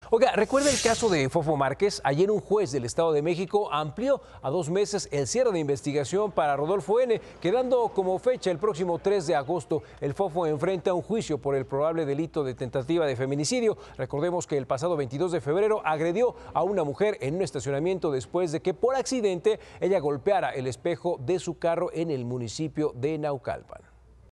Oiga, ¿recuerda el caso de Fofo Márquez? Ayer un juez del Estado de México amplió a 2 meses el cierre de investigación para Rodolfo N., quedando como fecha el próximo 3 de agosto. El Fofo enfrenta un juicio por el probable delito de tentativa de feminicidio. Recordemos que el pasado 22 de febrero agredió a una mujer en un estacionamiento después de que por accidente ella golpeara el espejo de su carro en el municipio de Naucalpan.